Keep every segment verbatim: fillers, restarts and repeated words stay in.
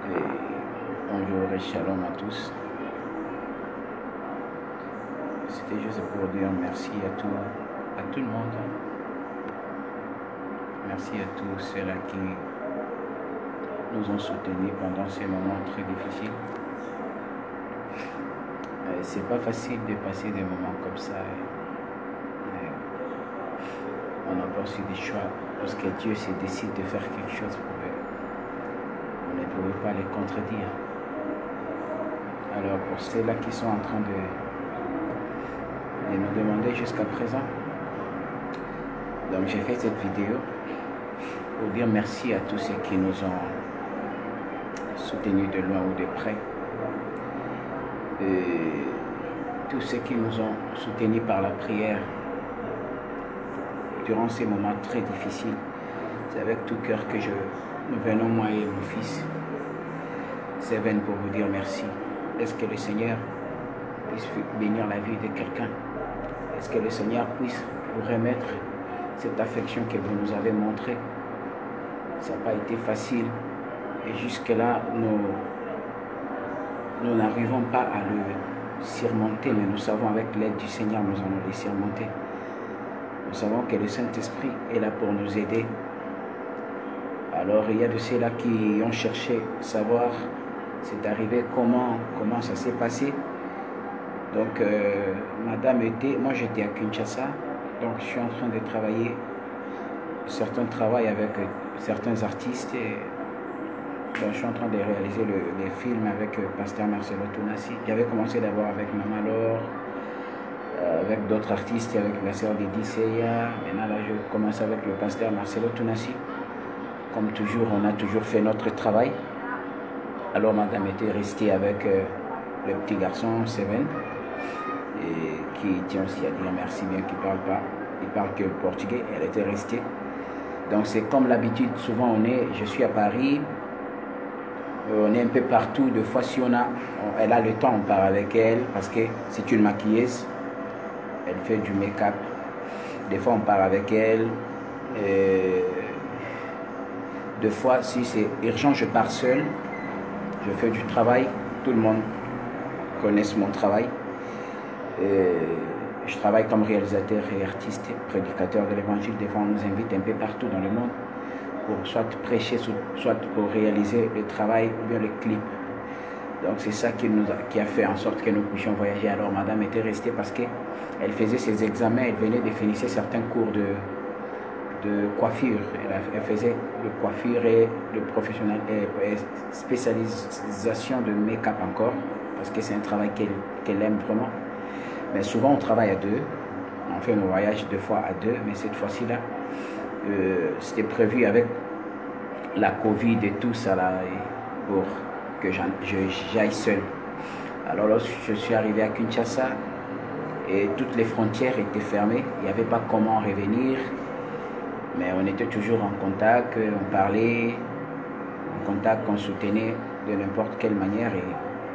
Et bonjour et shalom à tous. C'était juste pour dire merci à tout, à tout le monde. Merci à tous ceux-là qui nous ont soutenus pendant ces moments très difficiles. C'est pas facile de passer des moments comme ça. Mais on a aussi des choix. Lorsque Dieu se décide de faire quelque chose pour eux, on ne pouvait pas les contredire. Alors pour ceux-là qui sont en train de, de nous demander jusqu'à présent, donc j'ai fait cette vidéo pour dire merci à tous ceux qui nous ont soutenus de loin ou de près. Et tous ceux qui nous ont soutenus par la prière durant ces moments très difficiles. C'est avec tout cœur que je, nous venons, moi et mon fils, Seven, pour vous dire merci. Est-ce que le Seigneur puisse bénir la vie de quelqu'un? Est-ce que le Seigneur puisse vous remettre cette affection que vous nous avez montrée? Ça n'a pas été facile et jusque-là, nous nous n'arrivons pas à le surmonter, mais nous savons avec l'aide du Seigneur, nous allons les surmonter. Nous savons que le Saint-Esprit est là pour nous aider. Alors il y a de ceux-là qui ont cherché à savoir c'est arrivé comment, comment ça s'est passé. Donc euh, madame était, moi j'étais à Kinshasa, donc je suis en train de travailler, certains travaillent avec euh, certains artistes et donc, je suis en train de réaliser le, les films avec euh, Pasteur Marcelo Tounassi. J'avais commencé d'abord avec Maman Laure, euh, avec d'autres artistes, avec la sœur Didi Seya. Maintenant là je commence avec le Pasteur Marcelo Tounassi. Comme toujours, on a toujours fait notre travail. Alors madame était restée avec euh, le petit garçon Seven, et qui tient aussi à dire merci, bien qu'il ne parle pas, il parle que portugais, elle était restée. Donc c'est comme l'habitude, souvent on est, je suis à Paris, on est un peu partout, des fois si on a, on, elle a le temps, on part avec elle, parce que c'est une maquilleuse, elle fait du make-up, des fois on part avec elle, et des fois si c'est urgent je pars seul, je fais du travail, tout le monde connaît mon travail, et je travaille comme réalisateur et artiste, prédicateur de l'évangile, des fois on nous invite un peu partout dans le monde, pour soit prêcher, soit pour réaliser le travail ou bien le clip. Donc c'est ça qui, nous a, qui a fait en sorte que nous puissions voyager. Alors madame était restée parce qu'elle faisait ses examens, elle venait de finir certains cours de, de coiffure. Elle, a, elle faisait de coiffure et de professionnel, et, et spécialisation de make-up encore, parce que c'est un travail qu'elle qu'elle aime vraiment. Mais souvent on travaille à deux, on fait nos voyages deux fois à deux, mais cette fois-ci là, Euh, c'était prévu avec la Covid et tout ça là, et pour que j'aille seul. Alors lorsque je suis arrivé à Kinshasa et toutes les frontières étaient fermées, il n'y avait pas comment revenir, mais on était toujours en contact, on parlait, en contact, on soutenait de n'importe quelle manière, et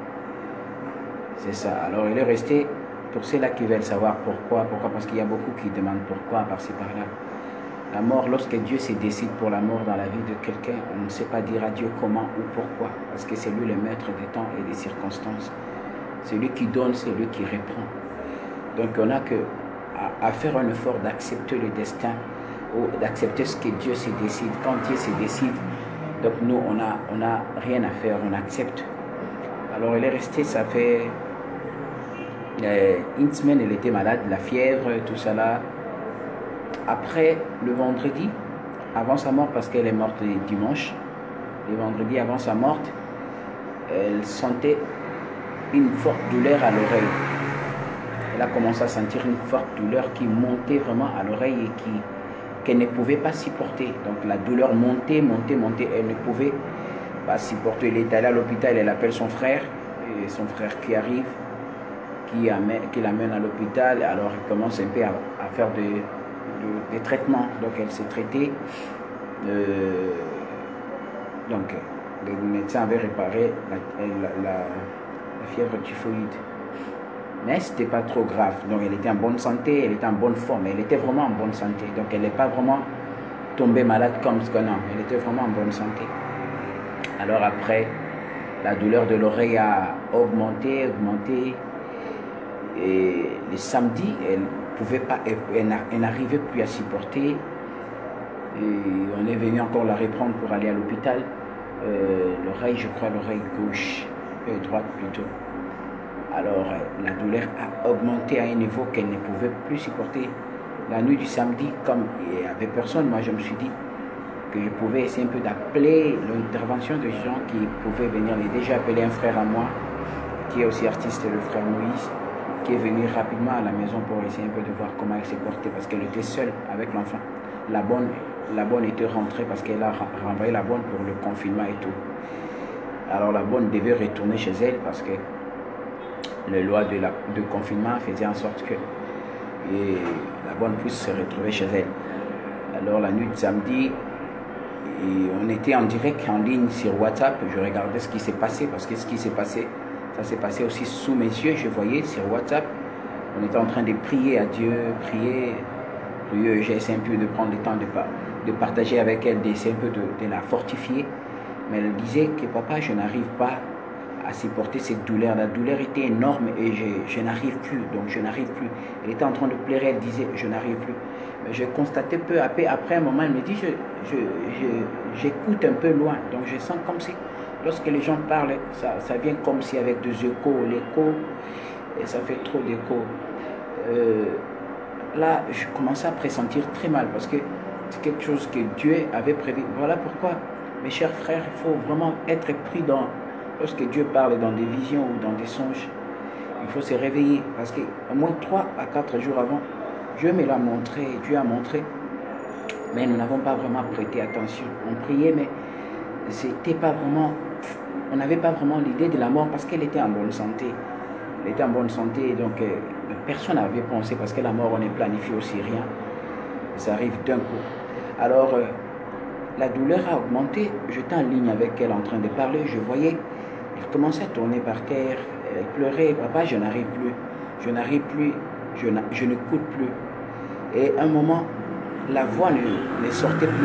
c'est ça. Alors il est resté, pour ceux-là qui veulent savoir pourquoi, pourquoi, parce qu'il y a beaucoup qui demandent pourquoi par-ci par-là. La mort, lorsque Dieu se décide pour la mort dans la vie de quelqu'un, on ne sait pas dire à Dieu comment ou pourquoi, parce que c'est lui le maître des temps et des circonstances. C'est lui qui donne, c'est lui qui reprend. Donc on n'a que à, à faire un effort d'accepter le destin, ou d'accepter ce que Dieu se décide. Quand Dieu se décide, donc nous, on n'a on a rien à faire, on accepte. Alors elle est restée, ça fait euh, une semaine, elle était malade, la fièvre, tout ça là. Après, le vendredi, avant sa mort, parce qu'elle est morte le dimanche, le vendredi avant sa mort, elle sentait une forte douleur à l'oreille. Elle a commencé à sentir une forte douleur qui montait vraiment à l'oreille et qui qu'elle ne pouvait pas supporter. Donc la douleur montait, montait, montait, elle ne pouvait pas supporter. Elle est allée à l'hôpital, elle appelle son frère, et son frère qui arrive, qui, amène, qui l'amène à l'hôpital, alors il commence un peu à, à faire des... De, des traitements, donc elle s'est traitée, euh, donc le médecin avait réparé la, la, la, la fièvre typhoïde, mais c'était pas trop grave, donc elle était en bonne santé, elle était en bonne forme, elle était vraiment en bonne santé, donc elle n'est pas vraiment tombée malade comme ce que non, elle était vraiment en bonne santé. Alors après, La douleur de l'oreille a augmenté, augmenté. Et le samedi, elle pouvait pas, elle n'arrivait plus à supporter. Et on est venu encore la reprendre pour aller à l'hôpital. Euh, l'oreille, je crois, l'oreille gauche, et droite plutôt. Alors, la douleur a augmenté à un niveau qu'elle ne pouvait plus supporter. La nuit du samedi, comme il n'y avait personne, moi je me suis dit que je pouvais essayer un peu d'appeler l'intervention de gens qui pouvaient venir l'aider. J'ai appelé un frère à moi, qui est aussi artiste, le frère Moïse, qui est venu rapidement à la maison pour essayer un peu de voir comment elle s'est portée, parce qu'elle était seule avec l'enfant. La bonne, la bonne était rentrée parce qu'elle a renvoyé la bonne pour le confinement et tout. Alors la bonne devait retourner chez elle parce que les lois de, la, de confinement faisaient en sorte que et la bonne puisse se retrouver chez elle. Alors la nuit de samedi, et on était en direct en ligne sur WhatsApp. Je regardais ce qui s'est passé parce que ce qui s'est passé, ça s'est passé aussi sous mes yeux. Je voyais sur WhatsApp, on était en train de prier à Dieu, prier. prier. J'ai essayé un peu de prendre le temps de, de partager avec elle, d'essayer un peu de, de la fortifier. Mais elle disait que papa, je n'arrive pas à supporter cette douleur. La douleur était énorme et je, je n'arrive plus, donc je n'arrive plus. Elle était en train de pleurer, elle disait je n'arrive plus. Mais je constatais peu à peu, après un moment, elle me dit je, je, je, j'écoute un peu loin, donc je sens comme si, lorsque les gens parlent, ça, ça vient comme si avec des échos, l'écho, et ça fait trop d'écho. Euh, là, je commençais à pressentir très mal parce que c'est quelque chose que Dieu avait prévu. Voilà pourquoi, mes chers frères, il faut vraiment être prudent. Lorsque Dieu parle dans des visions ou dans des songes, il faut se réveiller. Parce qu'au moins trois à quatre jours avant, Dieu me l'a montré, Dieu a montré. Mais nous n'avons pas vraiment prêté attention. On priait, mais c'était pas vraiment, on n'avait pas vraiment l'idée de la mort parce qu'elle était en bonne santé. Elle était en bonne santé, donc euh, personne n'avait pensé parce que la mort, on ne planifie aussi rien. Ça arrive d'un coup. Alors, euh, la douleur a augmenté. J'étais en ligne avec elle en train de parler. Je voyais, elle commençait à tourner par terre. Elle pleurait. Papa, je n'arrive plus. Je n'arrive plus. Je, je n'écoute plus. Et à un moment, la voix ne, ne sortait plus.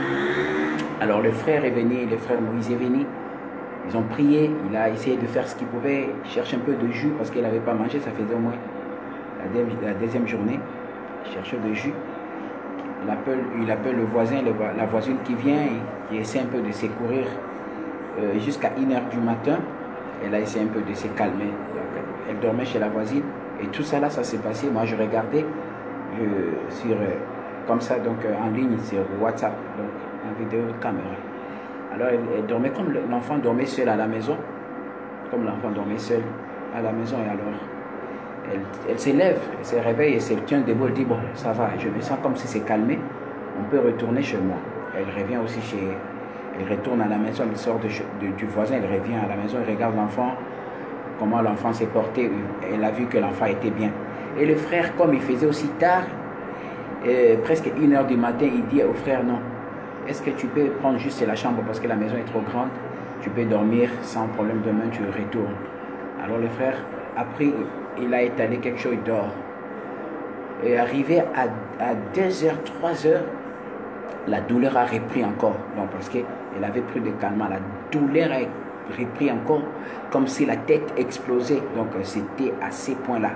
Alors le frère est venu, le frère Moïse est venu. Ils ont prié. Il a essayé de faire ce qu'il pouvait. Chercher un peu de jus parce qu'elle n'avait pas mangé. Ça faisait au moins la, deuxième, la deuxième journée. Il cherchait de jus. Il appelle, il appelle le voisin, le, la voisine qui vient, qui essaie un peu de secourir euh, jusqu'à une heure du matin. Elle a essayé un peu de se calmer. Donc, elle dormait chez la voisine. Et tout ça là, ça s'est passé. Moi, je regardais euh, sur, euh, comme ça, donc euh, en ligne sur WhatsApp, donc en vidéo de caméra. Alors, elle, elle dormait comme l'enfant dormait seul à la maison. Comme l'enfant dormait seul à la maison. Et alors, Elle, elle s'élève, elle se réveille et se tient debout, elle dit bon, ça va, je me sens comme si c'est calmé, on peut retourner chez moi. Elle revient aussi chez, elle retourne à la maison, elle sort de, de, du voisin, elle revient à la maison, elle regarde l'enfant, comment l'enfant s'est porté, elle a vu que l'enfant était bien. Et le frère, comme il faisait aussi tard, euh, presque une heure du matin, il dit au frère non, est-ce que tu peux prendre juste la chambre parce que la maison est trop grande, tu peux dormir sans problème, demain tu retournes. Alors le frère a pris, il a étalé quelque chose d'or. Et arrivé à, à deux heures, trois heures, la douleur a repris encore. Donc parce qu'elle avait pris de calmant. La douleur a repris encore comme si la tête explosait. Donc c'était à ces points-là.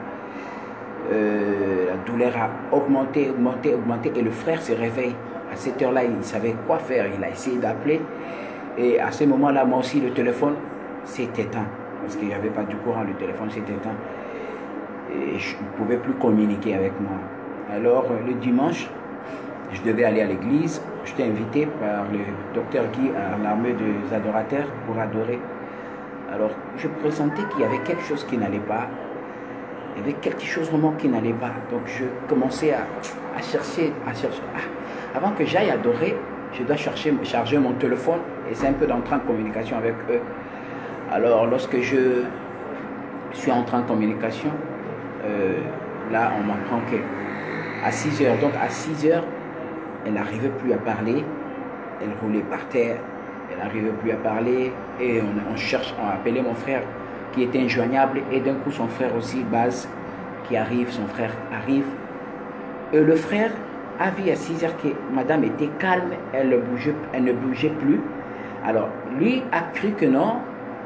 Euh, la douleur a augmenté, augmenté, augmenté. Et le frère se réveille. À cette heure-là, il savait quoi faire. Il a essayé d'appeler. Et à ce moment-là, moi aussi, le téléphone s'est éteint. Parce qu'il n'y avait pas du courant, le téléphone s'est éteint. Et je ne pouvais plus communiquer avec moi. Alors, le dimanche, je devais aller à l'église. J'étais invité par le docteur Guy à l'armée des adorateurs pour adorer. Alors, je pressentais qu'il y avait quelque chose qui n'allait pas. Il y avait quelque chose vraiment qui n'allait pas. Donc, je commençais à, à chercher, à chercher. Ah, avant que j'aille adorer, je dois chercher, charger mon téléphone et c'est un peu d'entrer en communication avec eux. Alors, lorsque je suis entré en communication, euh, là, on m'apprend qu'à six heures, donc à six heures, elle n'arrivait plus à parler, elle roulait par terre, elle n'arrivait plus à parler, et on, on cherche, on a appelé mon frère qui était injoignable, et d'un coup, son frère aussi, Baz, qui arrive, son frère arrive. Et le frère a vu à six heures que madame était calme, elle ne bougeait, elle ne bougeait plus. Alors, lui a cru que non,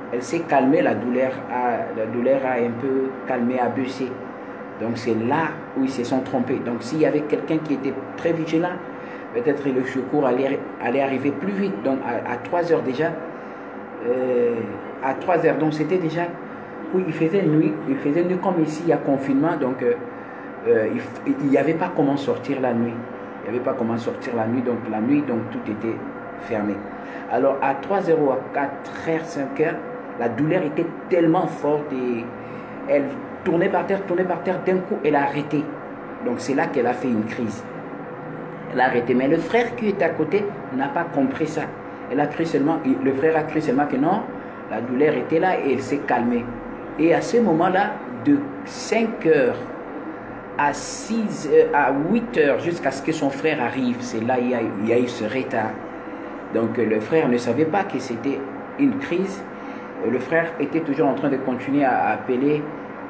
elle s'est calmée, la douleur, a, la douleur a un peu calmé, a baissé. Donc c'est là où ils se sont trompés. Donc s'il y avait quelqu'un qui était très vigilant, peut-être le secours allait, allait arriver plus vite. Donc à, à trois heures déjà, euh, à trois heures, donc c'était déjà, oui, il faisait nuit, il faisait nuit comme ici, il y a confinement, donc euh, euh, il n'y avait pas comment sortir la nuit. Il n'y avait pas comment sortir la nuit, donc la nuit, donc tout était fermé. Alors à trois heures ou à quatre heures, cinq heures, la douleur était tellement forte et elle tournait par terre, tournait par terre, d'un coup elle a arrêté. Donc c'est là qu'elle a fait une crise. Elle a arrêté. Mais le frère qui était à côté n'a pas compris ça. Elle a cru seulement, le frère a cru seulement que non, la douleur était là et elle s'est calmée. Et à ce moment-là, de cinq heures à six à huit heures jusqu'à ce que son frère arrive, c'est là qu'il y a, il y a eu ce retard. Donc le frère ne savait pas que c'était une crise. Le frère était toujours en train de continuer à appeler,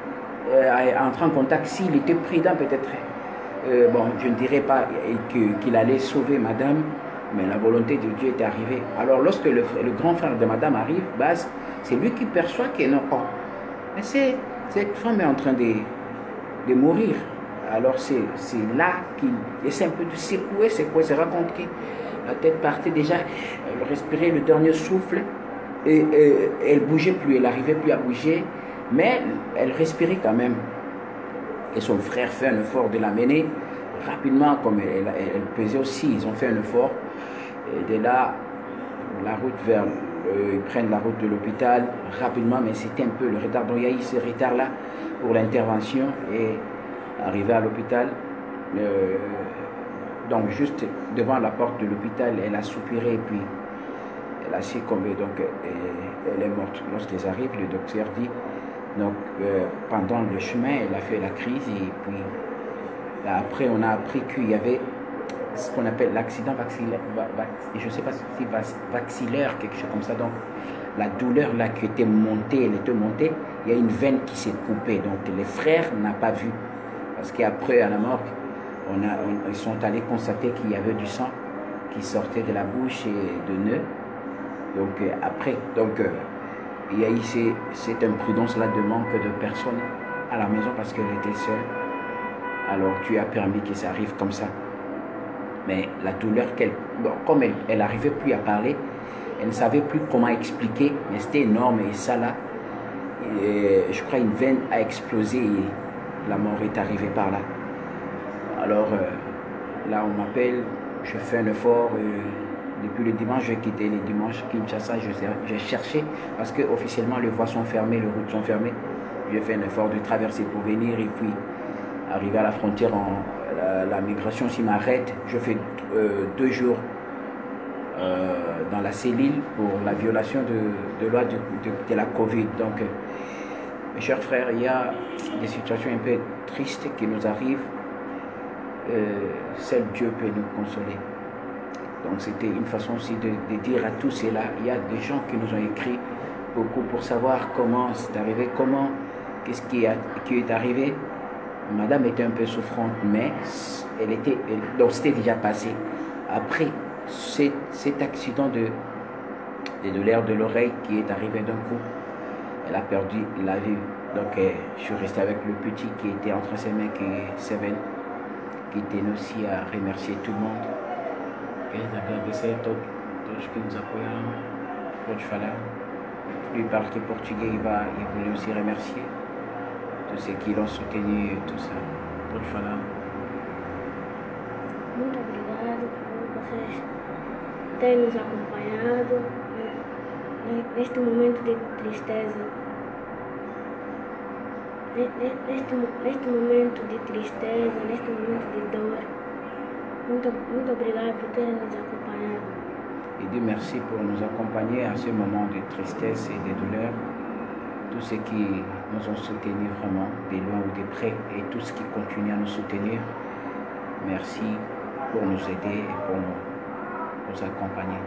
à entrer en contact. S'il était prudent peut-être, euh, bon, je ne dirais pas qu'il allait sauver madame, mais la volonté de Dieu est arrivée. Alors lorsque le, le grand frère de madame arrive, bah, c'est lui qui perçoit que non, oh, mais cette femme est en train de, de mourir. Alors c'est là qu'il essaie un peu de secouer, secouer, se rend compte que la tête partait déjà, elle respirait le dernier souffle, et, et elle ne bougeait plus, elle n'arrivait plus à bouger, mais elle respirait quand même. Et son frère fait un effort de l'amener rapidement, comme elle, elle, elle pesait aussi, ils ont fait un effort. Et de là, la route vers, euh, ils prennent la route de l'hôpital rapidement, mais c'était un peu le retard. Donc il y a eu ce retard-là pour l'intervention et arrivé à l'hôpital. Euh, donc juste devant la porte de l'hôpital, elle a soupiré et puis elle a succombé. Donc elle, elle est morte. Lorsqu'ils arrivent, le docteur dit, donc euh, pendant le chemin, elle a fait la crise et puis après on a appris qu'il y avait ce qu'on appelle l'accident vaxillaire, je ne sais pas si vaxillaire, quelque chose comme ça. Donc la douleur là qui était montée, elle était montée, il y a une veine qui s'est coupée. Donc les frères n'ont pas vu. Parce qu'après, à la mort, on a, on, ils sont allés constater qu'il y avait du sang qui sortait de la bouche et de nœuds. Donc euh, après, donc, euh, il y a eu ces, cette imprudence-là de manque de personnes à la maison parce qu'elle était seule. Alors tu as permis que ça arrive comme ça. Mais la douleur, qu'elle, bon, comme elle n'arrivait plus à parler, elle ne savait plus comment expliquer, mais c'était énorme et ça là, et, je crois une veine a explosé et la mort est arrivée par là. Alors euh, là on m'appelle, je fais un effort, euh, depuis le dimanche, j'ai quitté le dimanche, Kinshasa, j'ai cherché, parce que officiellement les voies sont fermées, les routes sont fermées. J'ai fait un effort de traverser pour venir et puis arriver à la frontière, en, la, la migration s'y m'arrête. Je fais euh, deux jours euh, dans la cellule pour la violation de, de loi de, de, de la Covid. Donc, euh, mes chers frères, il y a des situations un peu tristes qui nous arrivent. Euh, seul Dieu peut nous consoler. Donc c'était une façon aussi de, de dire à tous cela, il y a des gens qui nous ont écrit beaucoup pour savoir comment c'est arrivé, comment, qu'est-ce qui, qui est arrivé. Madame était un peu souffrante, mais elle était, elle, donc c'était déjà passé. Après cet, cet accident de, de douleur de l'oreille qui est arrivé d'un coup, elle a perdu la vue. Donc euh, je suis resté avec le petit qui était entre ses mains, qui est Seven, qui tenait aussi à remercier tout le monde. Et agradecer a todos, todos que nous apoyaram. Pode falar. Lui parle que portugais, il, va, il voulait aussi remercier tous ceux qui l'ont soutenu et tout ça. Pode falar. Muito obrigado por vocês terem nos acompanhado neste momento de tristeza. Neste, neste momento de tristeza, neste momento de dor. Muito, muito obrigado por terem nos acompanhado. Et Dieu merci pour nous accompagner à ce moment de tristesse et de douleur. Tous ceux qui nous ont soutenus vraiment, de loin ou de près, et tous ceux qui continuent à nous soutenir. Merci pour nous aider et pour nous, nous accompagner.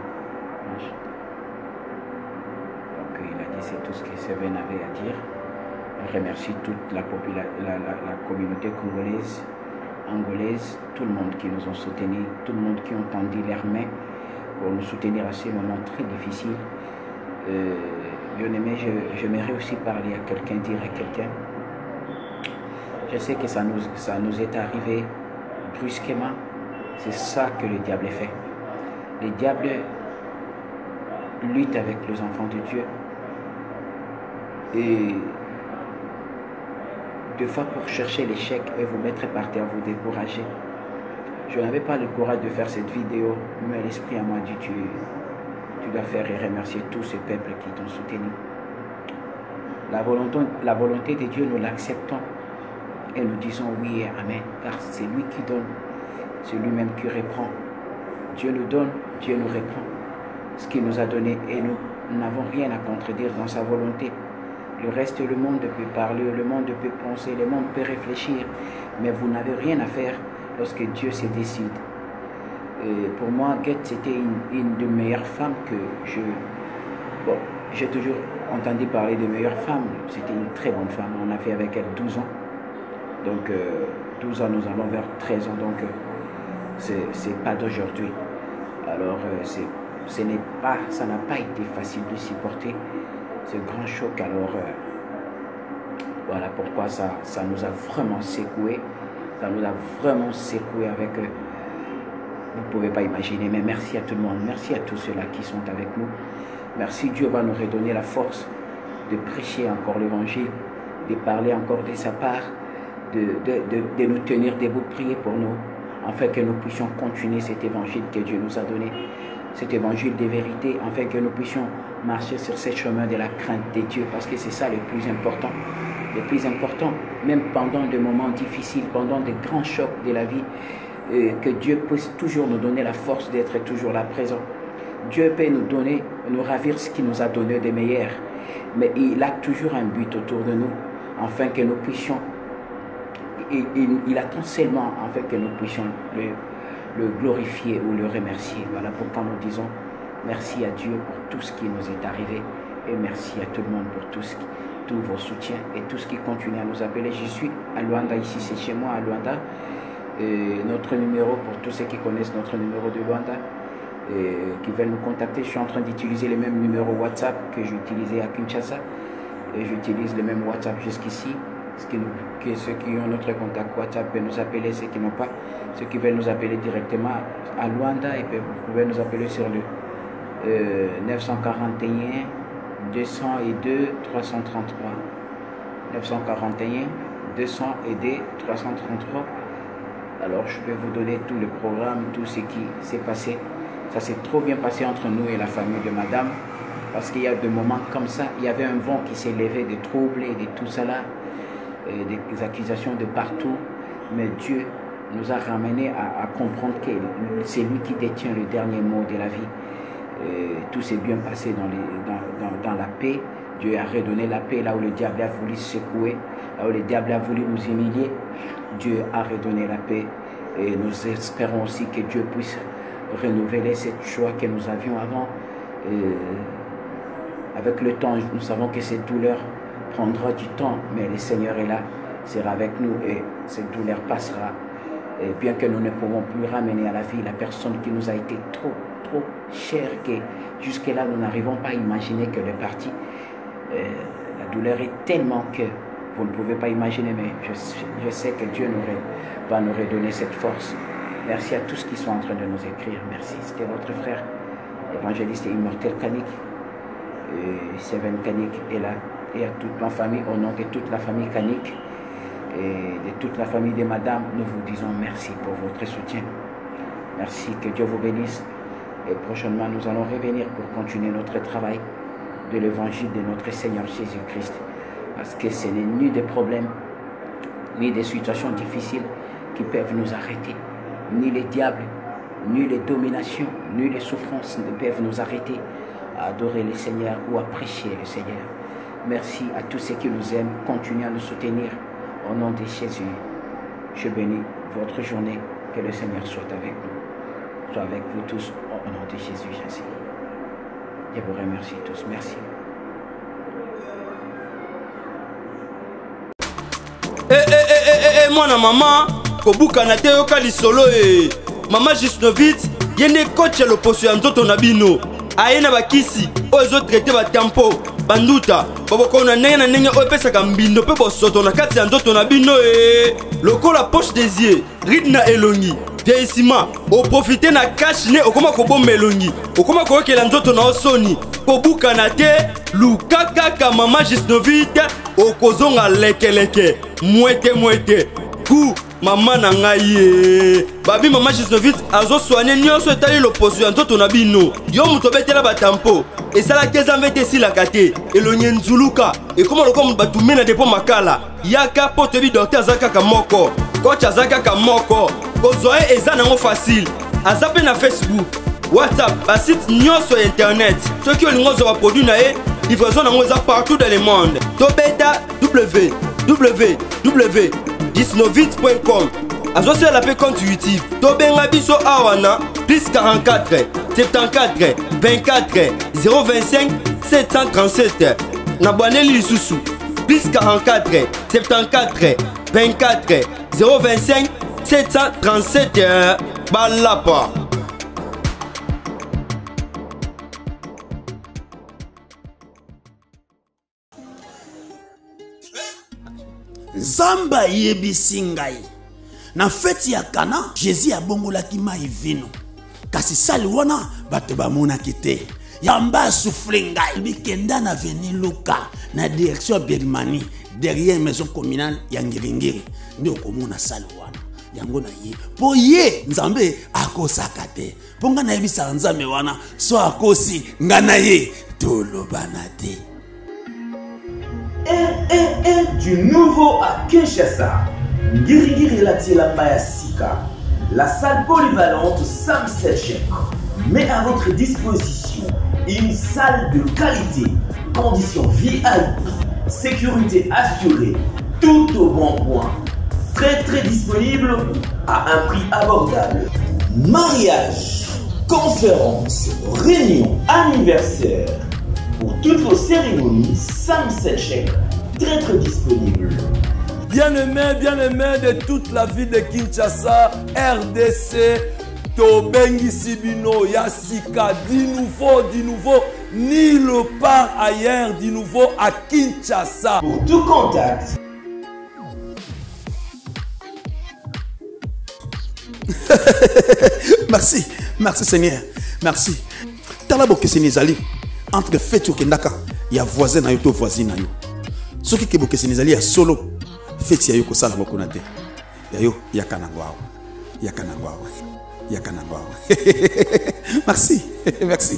Donc il a dit c'est tout ce que Seven avait à dire. Je remercie toute la, la, la, la communauté congolaise, angolaise, tout le monde qui nous ont soutenus, tout le monde qui ont tendu leurs mains pour nous soutenir à ces moments très difficiles. Euh, bien-aimé, j'aimerais aussi parler à quelqu'un, dire à quelqu'un. Je sais que ça nous, ça nous est arrivé brusquement. C'est ça que le diable fait. Le diable lutte avec les enfants de Dieu. Et deux fois pour chercher l'échec et vous mettre par terre, vous décourager. Je n'avais pas le courage de faire cette vidéo, mais l'esprit à moi dit tu, tu dois faire et remercier tous ces peuples qui t'ont soutenu. La volonté, la volonté de Dieu, nous l'acceptons et nous disons oui et amen, car c'est lui qui donne, c'est lui-même qui reprend. Dieu nous donne, Dieu nous reprend ce qu'il nous a donné et nous n'avons rien à contredire dans sa volonté. Le reste, le monde peut parler, le monde peut penser, le monde peut réfléchir, mais vous n'avez rien à faire lorsque Dieu se décide. Et pour moi, Guette, c'était une, une des meilleures femmes que je... Bon, j'ai toujours entendu parler de meilleures femmes. C'était une très bonne femme. On a fait avec elle douze ans. Donc, euh, douze ans, nous allons vers treize ans. Donc, euh, c'est pas d'aujourd'hui. Alors, euh, ce n'est pas, ça n'a pas été facile de supporter ce grand choc. Alors, euh, voilà pourquoi ça, ça nous a vraiment secoué. Ça nous a vraiment secoué avec eux. Vous ne pouvez pas imaginer, mais merci à tout le monde. Merci à tous ceux-là qui sont avec nous. Merci, Dieu va nous redonner la force de prêcher encore l'évangile, de parler encore de sa part, de, de, de, de nous tenir debout, prier pour nous, afin que nous puissions continuer cet évangile que Dieu nous a donné, cet évangile de vérité, afin que nous puissions marcher sur ce chemin de la crainte de Dieu, parce que c'est ça le plus important. Le plus important, même pendant des moments difficiles, pendant des grands chocs de la vie, euh, que Dieu puisse toujours nous donner la force d'être toujours là présent. Dieu peut nous donner, nous ravir ce qu'il nous a donné de meilleur, mais il a toujours un but autour de nous, afin que nous puissions, il, il, il attend seulement afin que nous puissions le, le glorifier ou le remercier. Voilà pourquoi nous disons merci à Dieu pour tout ce qui nous est arrivé, et merci à tout le monde pour tout ce qui... tous vos soutiens et tout ce qui continue à nous appeler. Je suis à Luanda, ici c'est chez moi à Luanda. Et notre numéro, pour tous ceux qui connaissent notre numéro de Luanda, et qui veulent nous contacter, je suis en train d'utiliser le même numéro WhatsApp que j'utilisais à Kinshasa. Et j'utilise le même WhatsApp jusqu'ici. Ce qui nous, que ceux qui ont notre contact WhatsApp peuvent nous appeler, ceux qui n'ont pas, ceux qui veulent nous appeler directement à Luanda, et puis vous pouvez nous appeler sur le euh, neuf cent quarante et un deux cent deux trois cent trente-trois. neuf cent quarante et un deux cent deux trois cent trente-trois. Alors je vais vous donner tout le programme, tout ce qui s'est passé. Ça s'est trop bien passé entre nous et la famille de madame, parce qu'il y a des moments comme ça, il y avait un vent qui s'est levé, des troubles et de tout ça là, et des accusations de partout, mais Dieu nous a ramenés à, à comprendre que c'est lui qui détient le dernier mot de la vie. Et tout s'est bien passé dans, les, dans, dans, dans la paix. Dieu a redonné la paix là où le diable a voulu secouer, là où le diable a voulu nous humilier. Dieu a redonné la paix, et nous espérons aussi que Dieu puisse renouveler cette joie que nous avions avant. Et avec le temps, nous savons que cette douleur prendra du temps, mais le Seigneur est là, sera avec nous, et cette douleur passera. Et bien que nous ne pouvons plus ramener à la vie la personne qui nous a été trop, trop chère, que jusque-là nous n'arrivons pas à imaginer qu'elle est partie. Euh, la douleur est tellement que vous ne pouvez pas imaginer, mais je, je sais que Dieu nous, va nous redonner cette force. Merci à tous qui sont en train de nous écrire. Merci. C'était votre frère, évangéliste et immortel Kanik. Et Seven Kanik est là. Et à toute ma famille, au nom de toute la famille Kanik et de toute la famille de madame, nous vous disons merci pour votre soutien. Merci, que Dieu vous bénisse. Et prochainement, nous allons revenir pour continuer notre travail de l'évangile de notre Seigneur Jésus-Christ. Parce que ce n'est ni des problèmes, ni des situations difficiles qui peuvent nous arrêter. Ni les diables, ni les dominations, ni les souffrances ne peuvent nous arrêter à adorer le Seigneur ou à prêcher le Seigneur. Merci à tous ceux qui nous aiment. Continuez à nous soutenir. Au nom de Jésus, je bénis votre journée. Que le Seigneur soit avec nous. Soit avec vous tous. Au nom de Jésus, j'assiste. Je vous remercie tous. Merci. Eh, eh, eh, eh, eh, moi, maman, Kobuka na te yoka lisolo, eh. Maman Gisnovitz, yene coach ya loposo ya nzoto na bino. aye na bakisi oyo ezotraite batampo banduta babokona ndenge na ndenge oyo epesaka mbindo mpe bosoto na kati ya nzoto na bino e lokola poche des yeux ride na elongi vieillissement oprofite na cash ne okoma kobomba elongi okoma koyokela nzoto na osoni kobukana te luka kaka mama Gisnovite okozonga lekeleke mwete mwete ku mama na ngai ye babi mama Gisnovite azosoigne nyonso etali loposo ya nzoto na bino yo moto obetela batampo esalaki ezambe te esilaka te elongi nzuluka ekoma lokola moto batume na depo makala yaka mpo toyebi dokter aza kaka moko coach aza kaka moko kozwa ye eza nango facile aza mpe na Facebook WhatsApp basite nyonso ya internet soki olingi ozwa baproduit na ye livraison nango eza partout dans le monde tobeta w w w gisnovite point com azosala mpe compte YouTube tobenga biso awa na plus quarante-quatre soixante-quatorze vingt-quatre zéro vingt-cinq sept cent trente-sept na bwaneli lisusu plus quarante-quatre soixante-quatorze vingt-quatre zéro vingt-cinq sept cent trente-sept balapa. Zamba yebisi ngai na feti ya Kana Jésus abongolaki mai vino kasi sali wana bato bamonaki te yamba souffle ngai bikenda na veni Luka na direction Birmanie derrière maison communale ya Ngiringiri ndio komona sali wana yango na ye po ye nzambe akosaka te po nga na yebisa nzambe wana so akosi nga na ye tolobana te. un un un du nouveau à Kinshasa. Ngirigiri Latiela Bayasika, la salle polyvalente Sam Selchek met à votre disposition une salle de qualité, conditions V I P, sécurité assurée, tout au bon point. Très très disponible à un prix abordable. Mariage, conférence, réunion, anniversaire. Pour toutes vos cérémonies, Sam Selchek, très très disponible. Bien-aimé, bien-aimé de toute la ville de Kinshasa, R D C, Tobengi Sibino, Yassika, du nouveau, du nouveau, nulle part ailleurs, du nouveau à Kinshasa. Pour tout contact. Merci, merci Seigneur, merci. Talabo Keseni Zali. Entre fait Kendaka, il y a voisin na yo to voisine na yo. Ce qui kebo Keseni Zali ya solo, fait ya yo ko sala mokonate. Ya yo yakana ngwao. Yakana ngwao. Yakana ngwao. Merci, merci.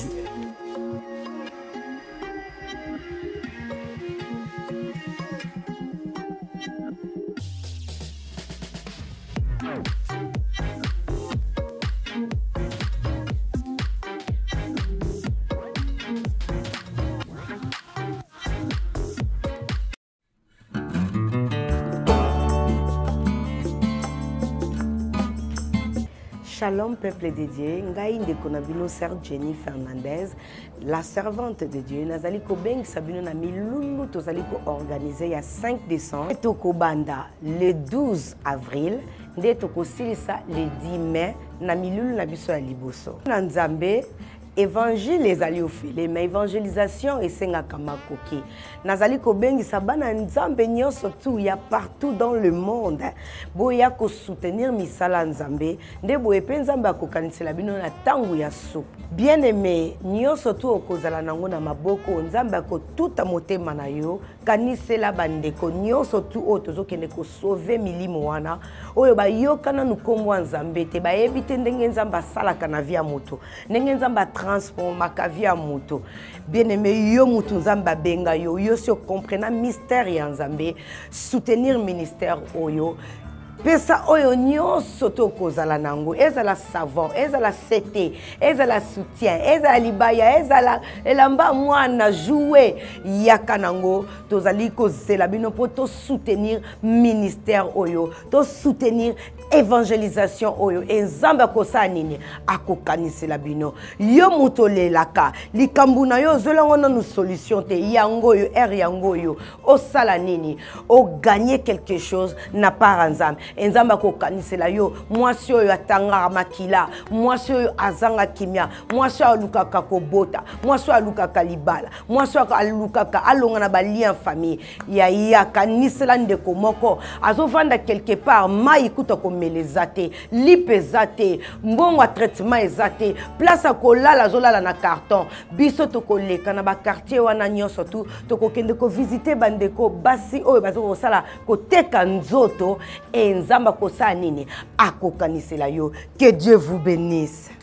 Shalom peuple de Dieu, ngai ndeko na bino sœur Jenny Fernandez, la servante de Dieu. Nazali ko beng sabino na milulu tozali ko organiser ya cinq décembre. Toko banda le douze avril, nde toko silisa le dix mai na milulu na biso ya liboso. Na Nzambe évangile ezali ofele mais évangélisation esengaka makoki nazali kobengisa bana nzambe nyonso tu ya partout dans le monde boya ko soutenir misala nzambe nde boye pe nzambe akokanisela bino na tangu ya soupe bien aimé nyonso tu okozala nango na maboko nzambe akotuta motema na yo kanisela bandeko nyonso tu oyo tozokende kosauve milimo wana oyo bayokana nukombo nzambe te bayebi te ndenge nzambe asalaka na via moto ndenge nzambe transformaka via moto bien aimé yo mutu nzambe benga yo yo si comprena mystère ya nzambe soutenir ministère oyo pesa oyo nyonso tokozala nango ezala savon ezala sete ezala soutien ezala libaya ezala elamba mwana jouer yaka nango tozali kozela bino po to soutenir ministère oyo to soutenir évangélisation oyo enzambe akosala nini akokanisela bino yo moto lelaka likambo na yo ozolango nanu solution te yango oyo ere yango oyo osala nini oganye quelque chose na part nzambe enzambe akokanisela yo mwasi oyo atangaka makila mwasi oyo azanga kimia mwasi oyo alukaka kobota mwasi oyo alukaka libala mwasi oyo alukaka alonga na balia famille ya ya kanisela ndeko moko azovanda quelque part mai kuta komeleza te lipeza te mbongo a traitement eza te place akolala azolala na carton biso tokoleka na bakartier wana nyonso tu tokokende kovisite bandeko basi oyo bazokosala koteka nzoto enzamba kosala nini akokanisela yo. Que Dieu vous bénisse.